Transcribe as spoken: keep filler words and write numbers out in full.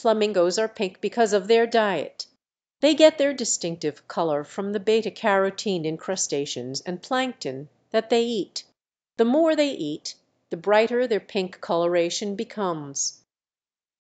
flamingos are pink because of their diet. They get their distinctive color from the beta carotene in crustaceans and plankton that they eat. The more they eat, the brighter their pink coloration becomes.